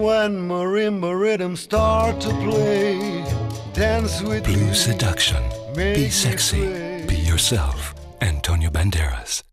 when marimba rhythms start to play. Dance with Blue me, Seduction. make Be me sexy. sway. Be yourself. Antonio Banderas.